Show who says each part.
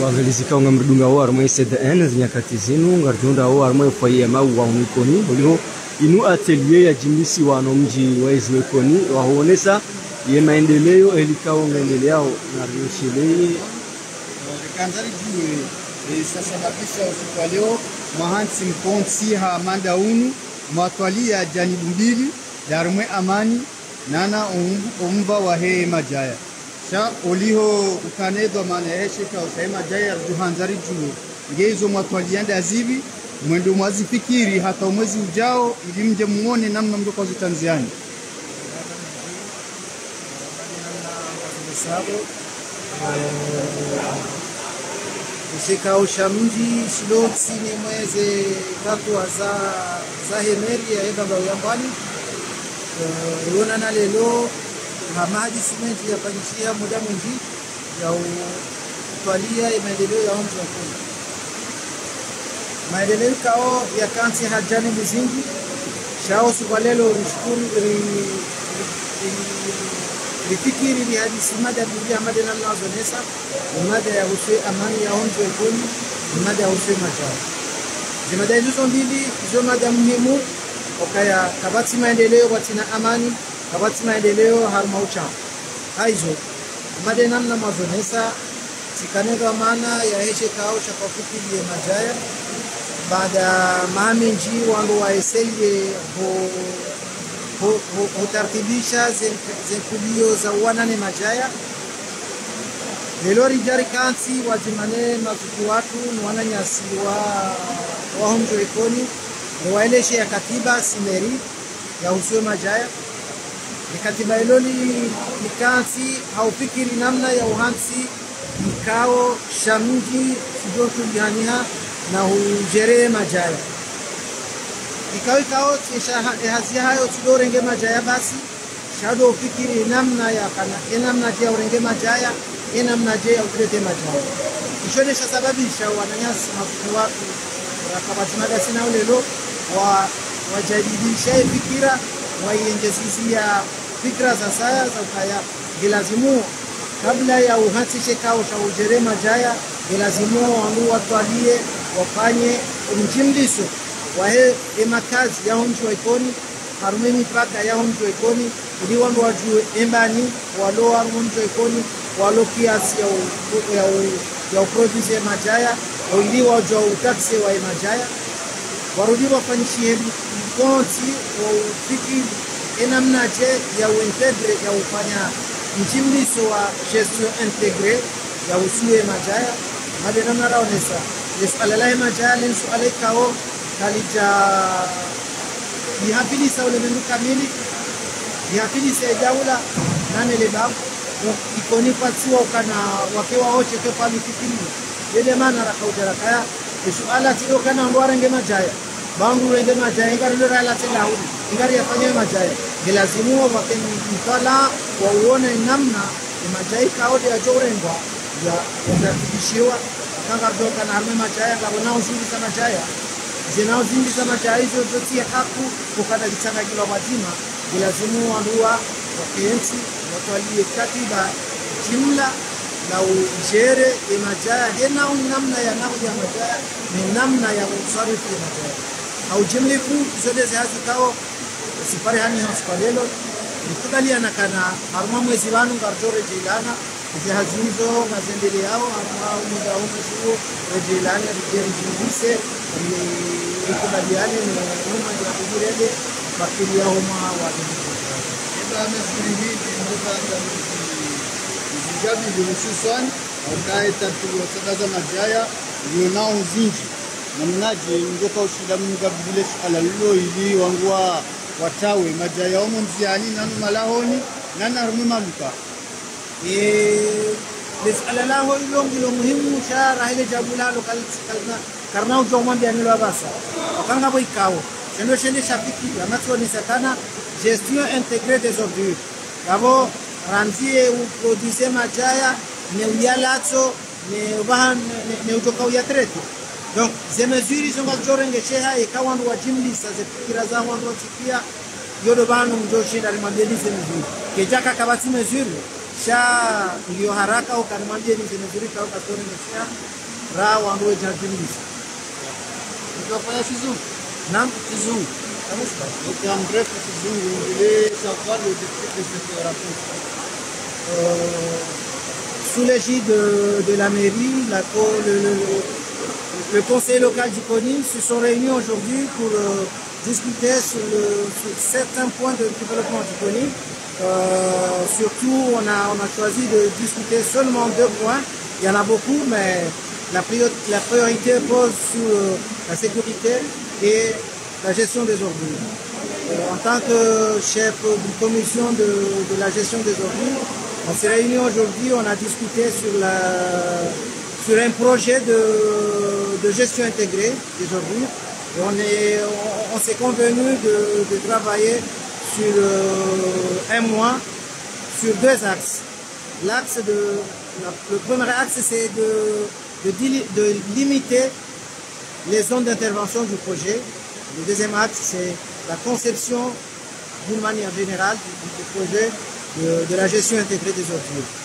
Speaker 1: wavelizika nga mridunga wa armo CDN zinyakati zinu ngarjunda wa armo foyer ma wa unikoni ulio inu atelier ya jimisi wa mji wa Izwekoni waonesa ye maendeleo elikao ngendeleo na rishile
Speaker 2: kanzari jiwe sasa kabisa usiku leo mahansi mponsi ha manda unu mwatwalia janibu mbili darumwe amani nana umba wa hee majaya sha uliho ukanedwa maneheshe ka usema jaya duhanzari jiwe ngezo mwatwalianda azibi mwendo mwazi fikiri hata mwezi ujao ili mje muone namna mjoko za Tanzania
Speaker 3: sabo ushika ushamji shilotsi ni mweze tatu za hemeri ya baba yambani yona na lelo hamaji simenti ya panchia muda mwingi ya utwalia maendeleo ya mji wa Kongo maendeleo kao ya kansi hajani mzingi shao subalelo rishukuru lifikiri ni hadisi mada biblia mada na nazonesa mada ya uswe amani ya onjo ekoni mada ya uswe majao zimada hizo mbili hizo mada muhimu okaya kabati maendeleo watina amani kabati maendeleo harmaucha haizo mada namna mazonesa sikanega maana ya heshe kao cha kufikiri ya majaya baada maamenji wangu waeseye hutartibisha zenkulio za wanane majaya lelo rijari kansi wajimane mazuki watu wananyasi wa honjo ekoni waeleshe ya katiba sineri ya usiwe majaya ni katiba iloli ni kansi haufikiri namna ya uhansi mkao shamji sijotu lihaniha na hujere majaya ikao hazia hayo tudorenge majaya basi shado ufikiri namna ya kana namna je urenge majaya namna je ukulete majaya ishonesha sababisha wananyasi mafuku watu rakabati magazina ulelo wajadidisha fikira waiengezizia fikra za saya za ukaya gilazimu kabla ya uhatishe kao cha ujere majaya gilazimu wangu watwalie wafanye mjimliso wahe emakazi ya honjo ekoni harume mipaka ya honjo ekoni ili wandu wajue embani walo honjo ekoni walo kiasi ya uproduce majaya ili wajua utaxe wa majaya warudi wafanyishie konti wa ufikiri enamnaje ya uintegre ya ufanya mjimliso wa gestion integre ya usiwe majaya madena naraonesa yesalalahi majaya lensu alaikao kalija yihafilisa ulimwengu kamili yihafilisa ejaula nane lebabu ikoni patsiwa ukana wakewa hoche kepa mifikiri yele mana rakaujarakaya isuala tido kana ngwarenge majaya bangu renge majaya ingari lora la telaudi ingari yafanye majaya gilazimu wakeni mtala wa uone namna majaya kaode ya jorengwa ya kuhakikishiwa kanga doka na arme majaya kabona uzuri sana majaya zinao zingi za majaya hizo zote haku kukana kitanga kila wazima gilazimu wanduwa wakenzi watwalie katiba jumla na ujere ya majaya hena namna ya nao ya majaya ni namna ya usarifu ya majaya au jumlifu zote zihazi kao sipari hani hospitalo nikubalia na kana haruma mwezi wanu ngarjore jilana zihazi hizo mazendele yao haruma muda huo rejilana rejilise ikubaliane na huma ya kujirede bakili ya huma wa
Speaker 2: Zijabi hususan ukae tatu sadaza majaya lionao zinji na mnaje ngoka ushida mga vile ala lilo ili wangua watawe majaya omo mziani nanu malahoni nana rumu maluka
Speaker 3: lisala laho ilo muhimu shara ile jabula lokal karna ujoma biani lo basa wakanga boy kao chendo chende shafiki amatso ni sakana gestion intégrée des ordures d'abord ranzie ou produire majaya ne uyalato ne ubahan ne utoka uyatrete donc ces mesures sont majorenge cheha ikawandu wajimlisa zipikira za wandu watia yodo banu mjoshi na limabeli ces mesures kejaka kabati mesure sha ndio haraka ukanimwambia ni zinazurika au katoni nashia raha wangu jardinisa
Speaker 2: Utafanya kizungu?
Speaker 3: naam
Speaker 2: Kizungu.
Speaker 3: kabisa.
Speaker 2: Donc en bref, kizungu, vous voulez savoir le décret de cette rencontre.
Speaker 3: Sous l'égide de la mairie, le conseil local du CONI se sont réunis aujourd'hui pour discuter sur certains points de développement du CONI. Surtout, on a choisi de discuter seulement 2 points. Il y en a beaucoup, mais la priorité pose sur la sécurité et la gestion des ordures. En tant que chef d'une commission de la gestion des ordures, on s'est réunis aujourd'hui, on a discuté sur un projet de gestion intégrée des ordures. Et on s'est convenu de travailler sur 1 mois sur 2 axes. Le premier axe, c'est de limiter les zones d'intervention du projet. Le deuxième axe, c'est la conception d'une manière générale du projet de la gestion intégrée des ordures.